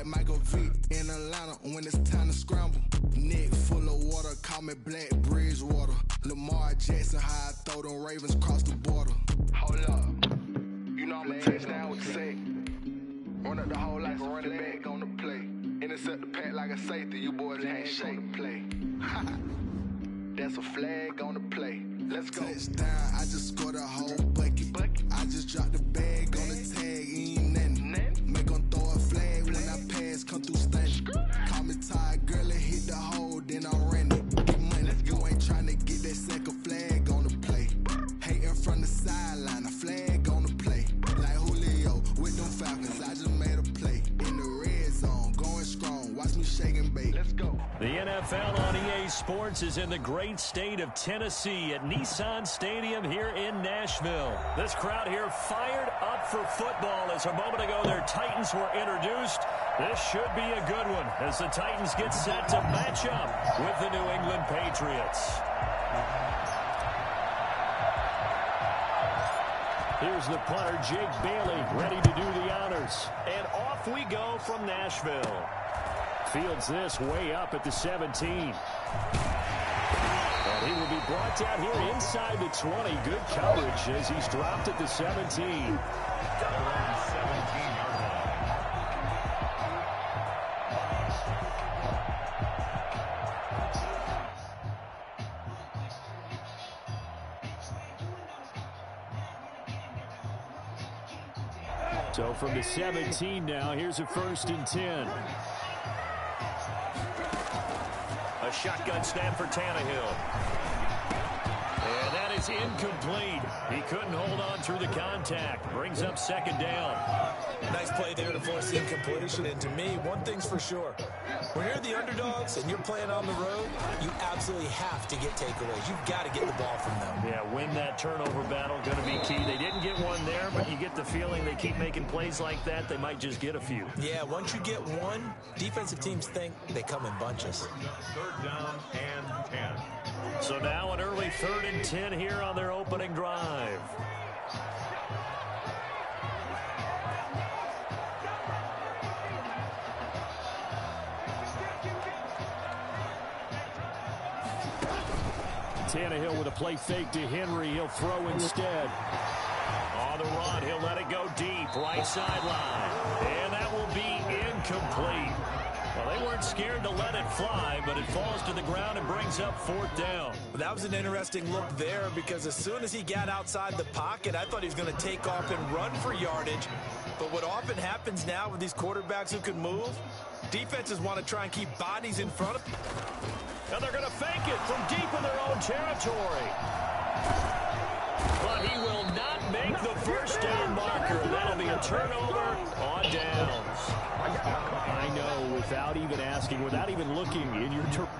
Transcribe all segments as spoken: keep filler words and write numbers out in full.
Michael Vick in Atlanta when it's time to scramble. Neck full of water, call me Black Bridgewater. Lamar Jackson, how I throw them Ravens across the border. Hold up, you know I'm a touchdown with sack. Run up the whole like a running back on the play. Intercept the pack like a safety, you boys ain't shake the play. That's a flag on the play. Let's go. Touchdown, I just scored a whole bucket. bucket. I just dropped the bag on the tag, ain't nothing. nothing. Make them throw a flag when I pass, come through stunning. Call me tired, girl, and hit the hole, then I'm running. Get money, you ain't trying to get that second flag on the play. Hating from the sideline, a flag on the play. Like Julio with them Falcons, I just made a play. In the red zone, going strong, watch me shake and bake. Let's go. The N F L on E A Sports is in the great state of Tennessee at Nissan Stadium here in Nashville. This crowd here fired up for football as a moment ago their Titans were introduced. This should be a good one as the Titans get set to match up with the New England Patriots. Here's the punter, Jake Bailey, ready to do the honors. And off we go from Nashville. Fields this way up at the seventeen. And he will be brought down here inside the twenty. Good coverage as he's dropped at the seventeen. So from the seventeen now, here's a first and ten. A shotgun snap for Tannehill. And that is incomplete. He couldn't hold on through the contact. Brings up second down. Nice play there to force the incompletion. And to me, one thing's for sure. When you're the underdogs and you're playing on the road, you absolutely have to get takeaways. You've got to get the ball from them. Yeah, win that turnover battle, going to be key. They didn't get one there, but you get the feeling they keep making plays like that, they might just get a few. Yeah, once you get one, defensive teams think they come in bunches. Third down and ten. So now an early third and ten here on their opening drive. Tannehill with a play fake to Henry. He'll throw instead. On the run, he'll let it go deep. Right sideline. And that will be incomplete. Well, they weren't scared to let it fly, but it falls to the ground and brings up fourth down. That was an interesting look there because as soon as he got outside the pocket, I thought he was going to take off and run for yardage. But what often happens now with these quarterbacks who can move, defenses want to try and keep bodies in front of them. And they're going to fake it from deep in their own territory. But he will not make the first down marker. That'll be a turnover on downs. I know, without even asking, without even looking in your turn.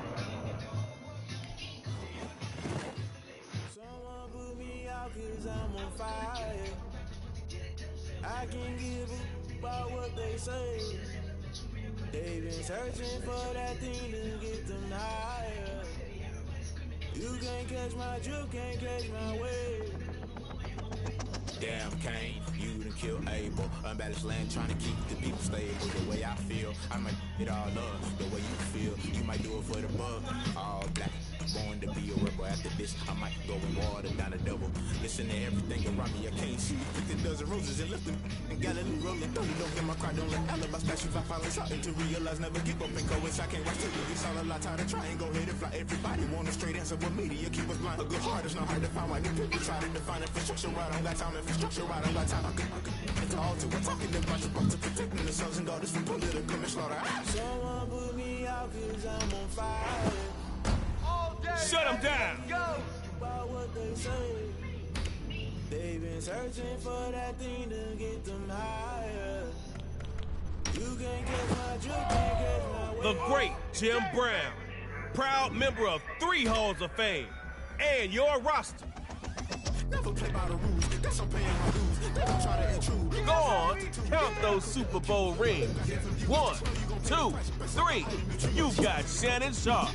Someone put me out 'cause I'm on fire. I can give a about what they say. They've been searching for that thing to get them higher. You can't catch my drift, can't catch my wave. Damn, Kane, you done killed Abel. Unbalanced land, trying to keep the people stable. The way I feel, I might it all up. The way you feel, you might do it for the bug. All black, born to be a rebel. After this, I might go and water down a double. Listen to everything around me, I can't see. Picked a dozen roses and left them. And got a new rolling. Don't don't get my cry, don't let alibi statues. I finally starting to realize, never give up and go. I can't watch till it's all a lot. Tired of trying, go ahead and fly. Everybody want a straight answer, but media keep us blind. A good heart is not hard to find. Why new people try to define infrastructure? I don't got time, infrastructure. I don't got time. I could, I could. It's all to we're talking about your to protecting the sons and daughters from political and slaughter. Someone put me out 'cause I'm on fire. Shut him down. Go. About what they say. They've been searching for that thing to get them higher. You can't catch my drift, can't catch my wave. The great Jim Brown, proud member of three Halls of Fame, and your roster. Never play by the rules. Guess I'm paying my dues. They don't try to intrude. Go on, count those Super Bowl rings. One, two, three. You got Shannon Sharpe.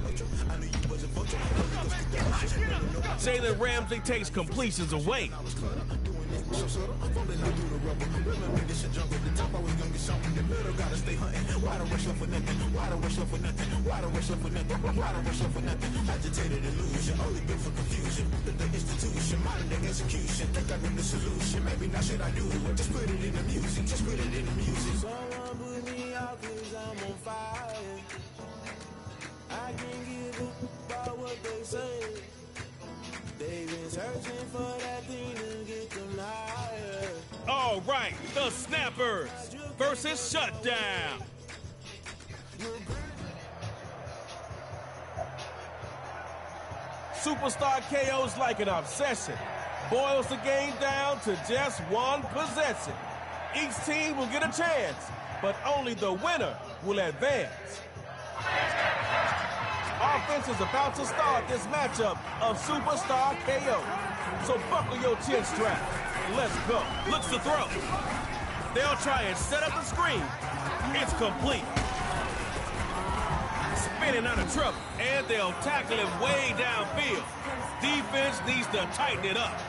Jalen Ramsey takes completions away. Why the rush up for nothing? Why the rush up for nothing? Why the rush up for nothing? Why the rush up for nothing? Agitated illusion, only built for confusion. The, the institution, modern day execution. Think I know the solution. Maybe now should I do it? Just put it in the music. Just put it in the music. Someone put me out 'cause I'm on fire. I can't give a about what they say. They've been searching for that thing to get them higher. All right, the Snappers versus Shutdown. Superstar K O's like an obsession. Boils the game down to just one possession. Each team will get a chance, but only the winner will advance. Offense is about to start this matchup of Superstar K O. So buckle your chin strap. Let's go. Looks to throw. They'll try and set up the screen. It's complete. Spinning out of trouble, and they'll tackle him way downfield. Defense needs to tighten it up.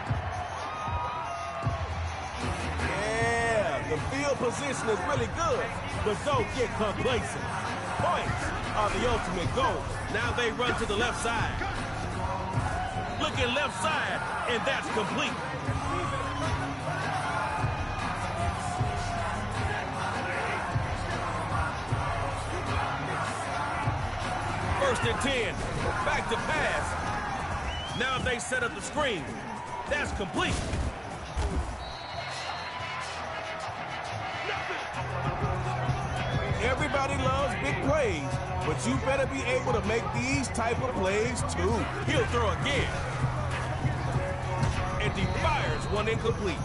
Yeah, the field position is really good, but don't get complacent. Points are the ultimate goal. Now they run to the left side. Looking left side, and that's complete. First and ten, back to pass. Now they set up the screen. That's complete. Everybody loves big plays, but you better be able to make these type of plays too. He'll throw again. And he fires one incomplete.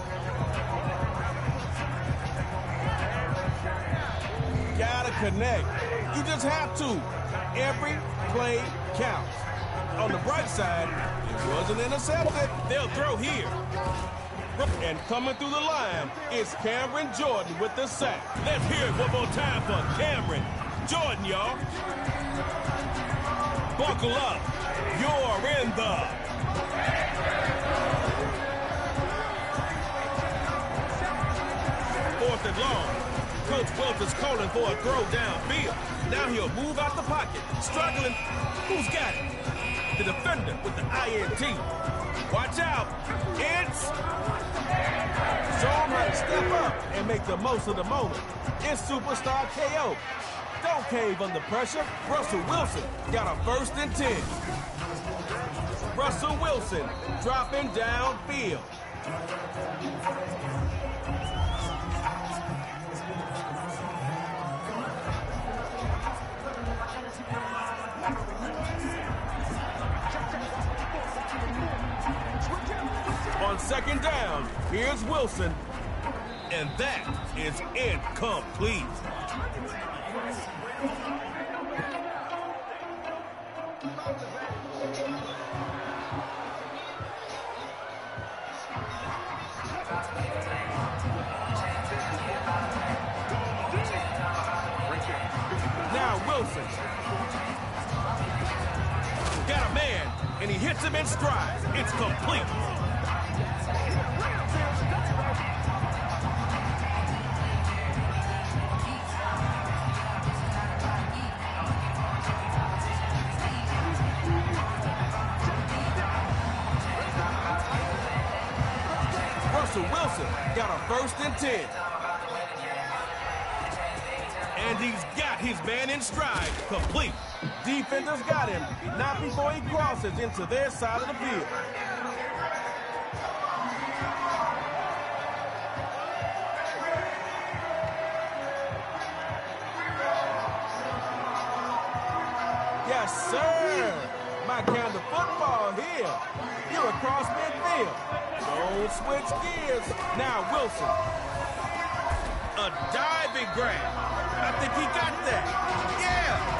Gotta connect. You just have to. Every play counts. On the bright side, it wasn't intercepted. They'll throw here. And coming through the line is Cameron Jordan with the sack. Let's hear it one more time for Cameron Jordan, y'all. Buckle up. You're in the... Fourth and long. Coach Welch is calling for a throw downfield. Now he'll move out the pocket. Struggling. Who's got it? The defender with the I N T. Watch out. It's... Show him how to step up and make the most of the moment. It's Superstar K O. Don't cave under pressure. Russell Wilson got a first and ten. Russell Wilson dropping downfield. On second down, here's Wilson, and that is incomplete. Now Wilson. Got a man, and he hits him in stride. It's complete. Russell Wilson got a first and ten. And he's got his man in stride, complete. Defenders got him, not before he crosses into their side of the field. Yes, sir. My kind of football here. You're across midfield. Don't switch gears. Now Wilson. A diving grab. I think he got that. Yeah.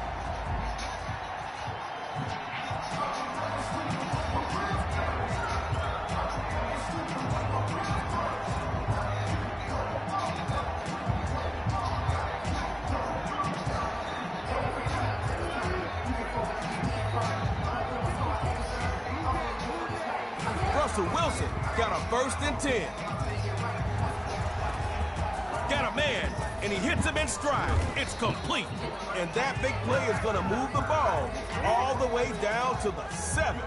Russell Wilson got a first and ten. Got a man, and he hits him in stride. It's complete. And that big play is going to move the ball all the way down to the seven.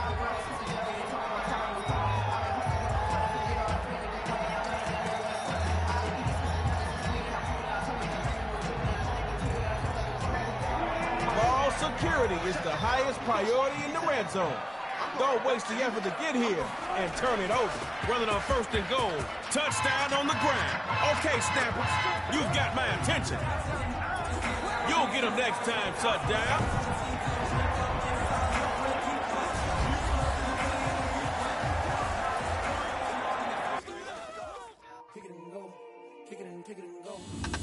Ball security is the highest priority in the red zone. Don't waste the effort to get here and turn it over. Running on first and goal. Touchdown on the ground. Okay, snappers, you've got my attention. You'll get them next time, shut down. Kick it and go. Kick it and kick it and go.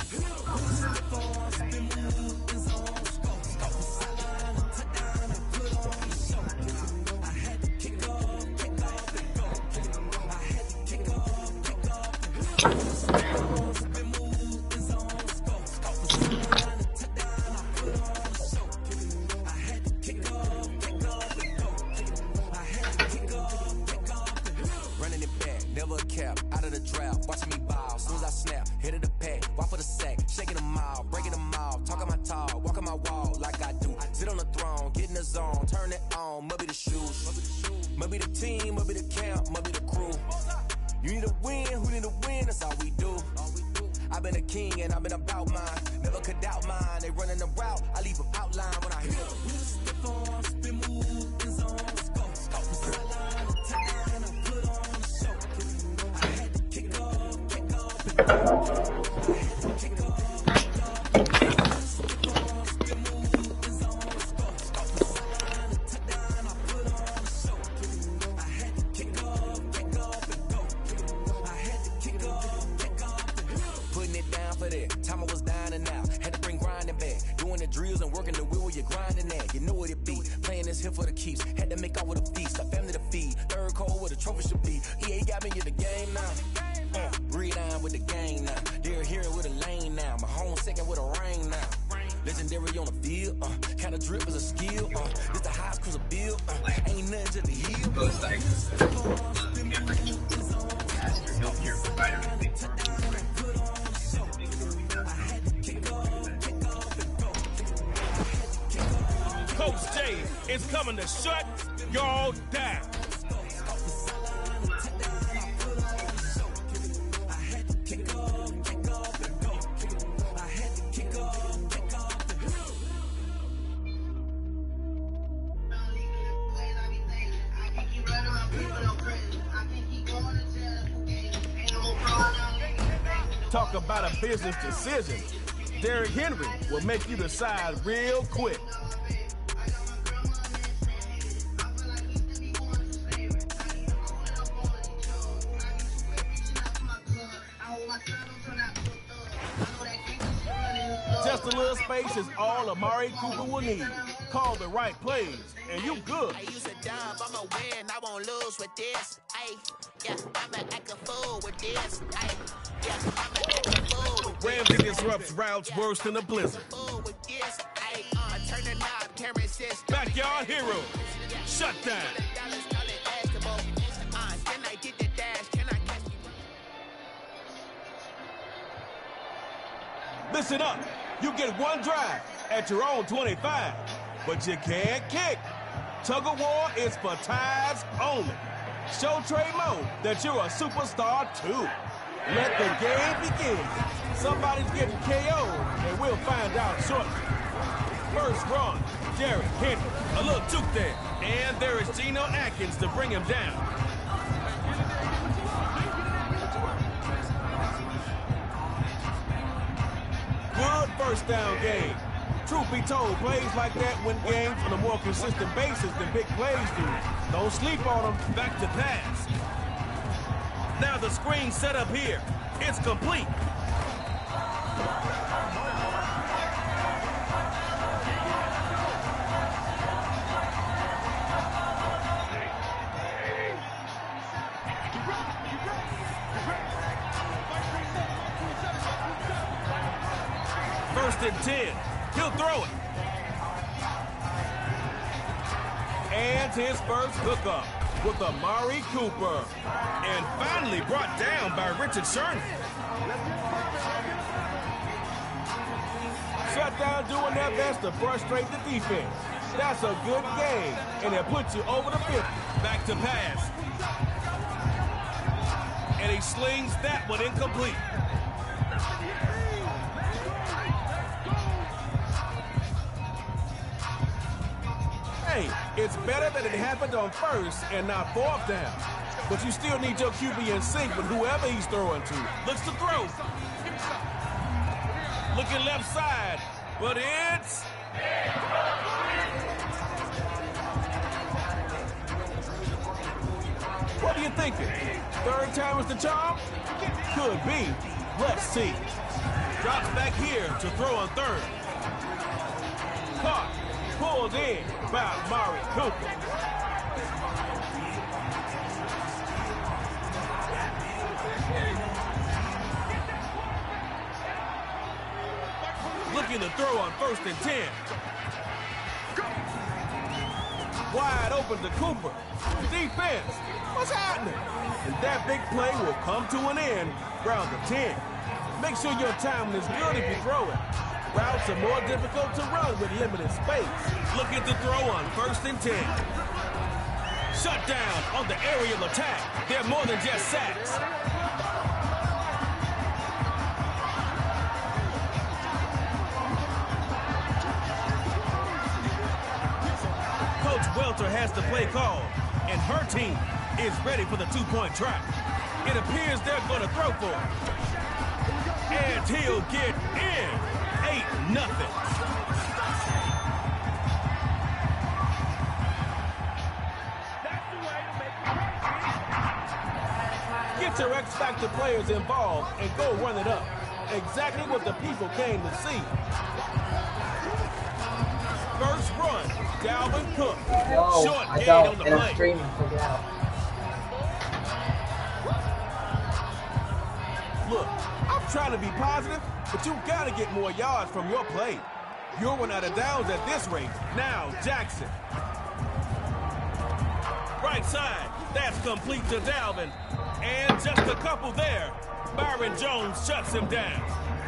Coach J is coming to shut y'all down. Talk about a business decision. Derrick Henry will make you decide real quick. Just a little space is all Amari Cooper will need. Call the right plays, and you good. I use a dub, I'ma win, I won't lose with this. Ay, yeah, I'ma act a fool with this. Ay, yeah, I'ma act a fool with Ramsey disrupts routes worse than a blizzard. fool with this. Ay, uh, turn the knob, camera assist. Backyard hero. Shut down. Dollars, call it basketball. Uh, can I get the dash? Can I catch you? Listen up. You get one drive at your own twenty-five, but you can't kick. Tug of war is for ties only. Show Trey Mo that you're a superstar too. Let the game begin. Somebody's getting K O'd, and we'll find out shortly. First run, Derrick Henry. A little juke there. And there is Geno Atkins to bring him down. Good first down game. Truth be told, plays like that win games on a more consistent basis than big plays do. Don't sleep on them. Back to pass. Now the screen set up here. It's complete. First and ten. He'll throw it. And his first hookup with Amari Cooper. And finally brought down by Richard Sherman. touchdown doing their best to frustrate the defense. That's a good game, and it puts you over the fifty. Back to pass. And he slings that one incomplete. Hey, it's better that it happened on first and not fourth down. But you still need your Q B in sync with whoever he's throwing to. Looks to throw. Looking left side, but it's... What are you thinking? Third time is the charm? Could be. Let's see. Drops back here to throw on third. Caught. Pulled in by Amari Cooper. Looking to throw on first and ten. Wide open to Cooper. Defense. What's happening? And that big play will come to an end. Ground to ten. Make sure your timing is good if you throw it. Routes are more difficult to run with limited space. Looking to throw on first and ten. Shut down on the aerial attack. They're more than just sacks. Coach Welter has the play called, and her team is ready for the two-point try. It appears they're going to throw for it. And he'll get in. eight nothing. Get your X-Factor players involved and go run it up. Exactly what the people came to see. First run, Dalvin Cook. No, Short I gain don't, on the and I'm play. streaming, check it out. Look, I'm trying to be positive, but you gotta get more yards from your play. You're one out of downs at this rate. Now, Jackson. Right side, that's complete to Dalvin. And just a couple there. Byron Jones shuts him down.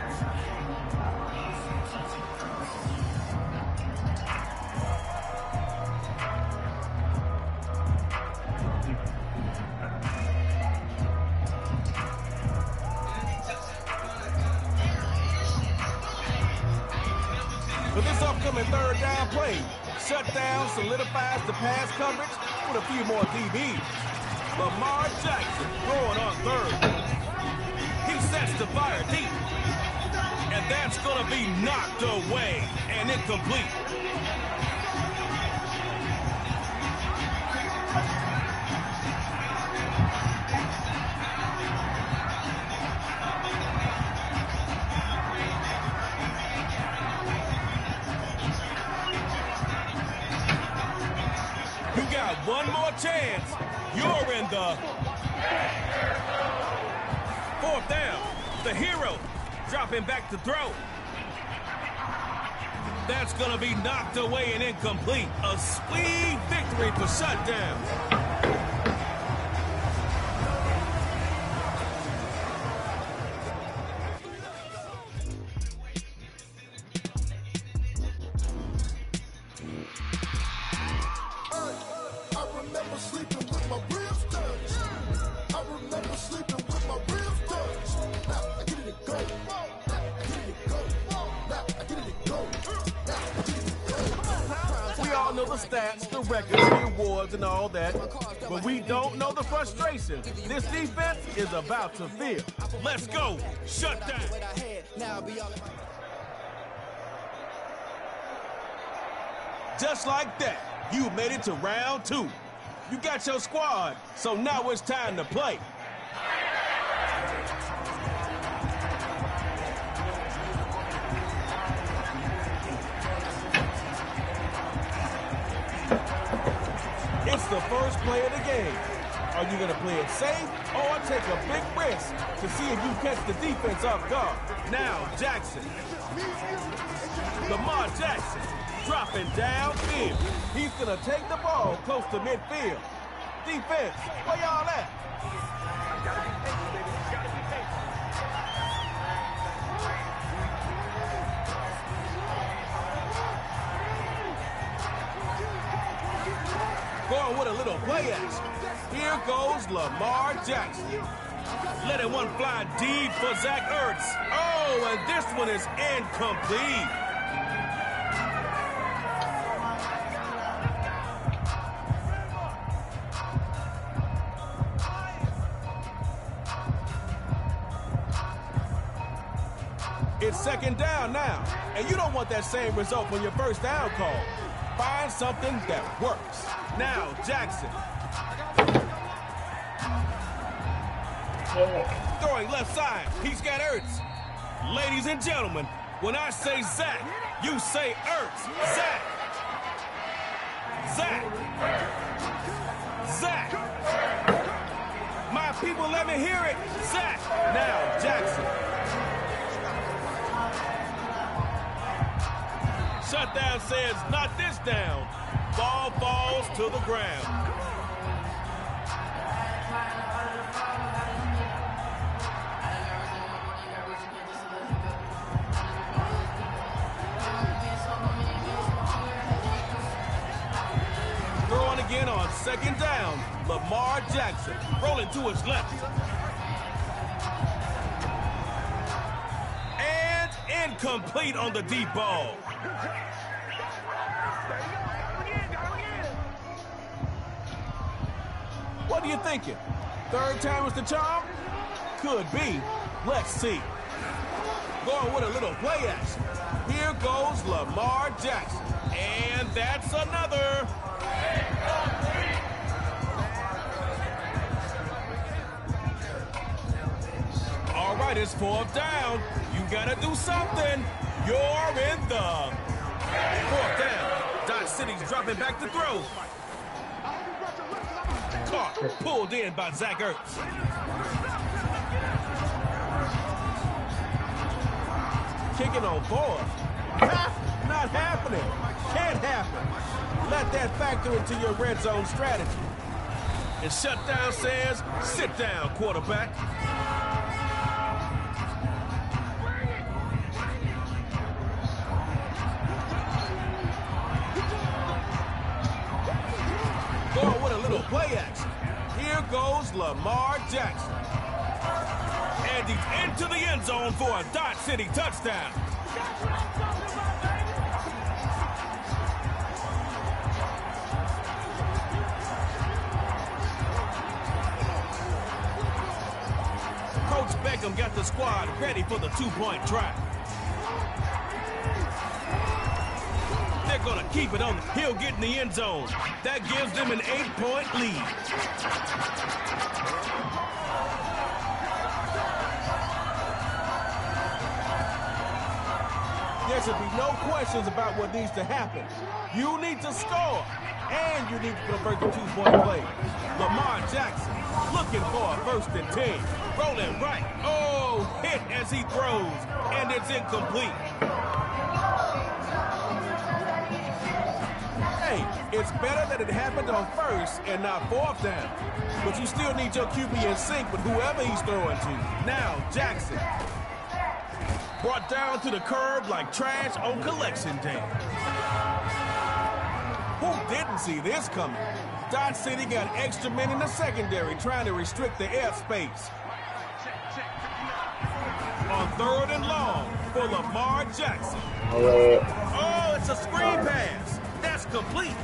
For this upcoming third down play, shutdown solidifies the pass coverage with a few more D Bs. Lamar Jackson throwing on third. He sets to fire deep. And that's going to be knocked away and incomplete. One more chance. You're in the fourth down. The hero dropping back to throw. That's going to be knocked away and incomplete. A sweet victory for shutdown. Stats, the records, the awards, and all that, but we don't know the frustration this defense is about to feel. Let's go. Shut down. Just like that, you made it to round two. You got your squad, so now it's time to play. It's the first play of the game. Are you going to play it safe or take a big risk to see if you catch the defense off guard? Now, Jackson. Lamar Jackson dropping downfield. He's going to take the ball close to midfield. Defense, where y'all at? Going with a little play action. Here goes Lamar Jackson. Letting one fly deep for Zach Ertz. Oh, and this one is incomplete. It's second down now, and you don't want that same result from your first down call. Find something that works. Now, Jackson. Throwing left side. He's got Ertz. Ladies and gentlemen, when I say Zach, you say Ertz. Zach. Zach. Zach. My people, let me hear it. Zach. Now, Jackson. Shutdown says, not this down. Ball falls to the ground. Throwing again on second down. Lamar Jackson rolling to his left. And incomplete on the deep ball. What are you thinking? Third time is the charm? Could be. Let's see. Going with a little play action. Here goes Lamar Jackson. And that's another. All right, it's fourth down. You got to do something. You're in the fourth down. Dodge City's dropping back to throw. Caught, pulled in by Zach Ertz. Kicking on fourth. Not happening. Can't happen. Let that factor into your red zone strategy. And shutdown says, sit down, quarterback. Going with a little play action. Here goes Lamar Jackson. And he's into the end zone for a Dodge City touchdown. Coach Beckham got the squad ready for the two-point try. They're going to keep it on. He'll get in the end zone. That gives them an eight-point lead. There should be no questions about what needs to happen. You need to score, and you need to convert the two-point play. Lamar Jackson looking for a first and ten. Rolling right. Oh, hit as he throws, and it's incomplete. Hey, it's better that it happened on first and not fourth down. But you still need your Q B in sync with whoever he's throwing to. Now, Jackson. Brought down to the curb like trash on collection day. Who didn't see this coming? Dodge City got extra men in the secondary trying to restrict the airspace. On third and long for Lamar Jackson. Oh, it's a screen pass. That's complete.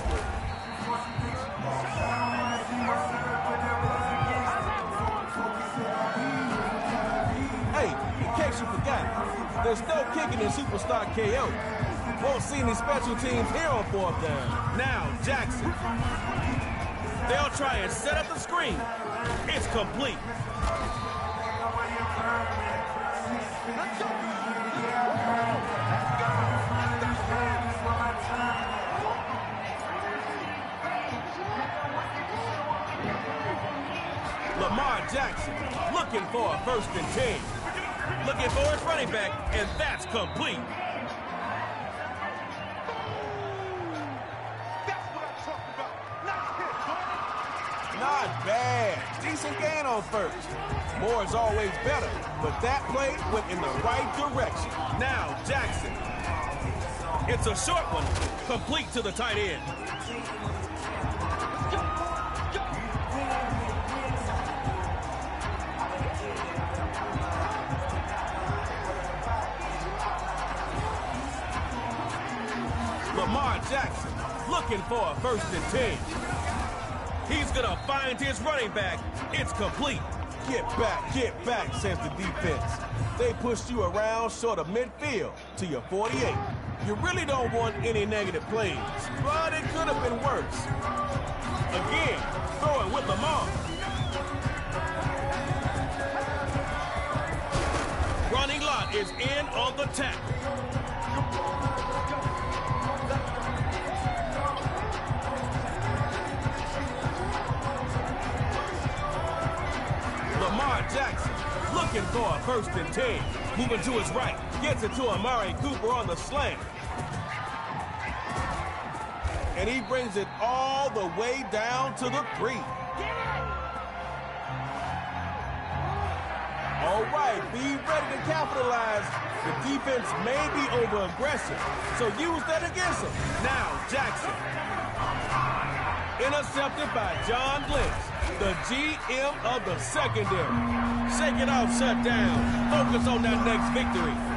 Hey, in case you forgot, there's no kicking in Superstar K O. Won't see any special teams here on fourth down. Now, Jackson. They'll try and set up the screen. It's complete. Lamar Jackson looking for a first and ten. Looking for his running back, and that's complete. Not bad. Decent gain on first. More is always better, but that play went in the right direction. Now, Jackson. It's a short one, complete to the tight end. Lamar Jackson looking for a first and ten. He's going to find his running back. It's complete. Get back, get back, says the defense. They pushed you around short of midfield to your forty-eight. You really don't want any negative plays, but it could have been worse. Again, throwing with Lamar. Ronnie Lott is in on the tackle. Lamar Jackson looking for a first and ten. Moving to his right. Gets it to Amari Cooper on the slant. And he brings it all the way down to the three. All right, be ready to capitalize. The defense may be over-aggressive, so use that against them. Now Jackson. Intercepted by John Lynch, the G M of the secondary. Shake it off, shut down. Focus on that next victory.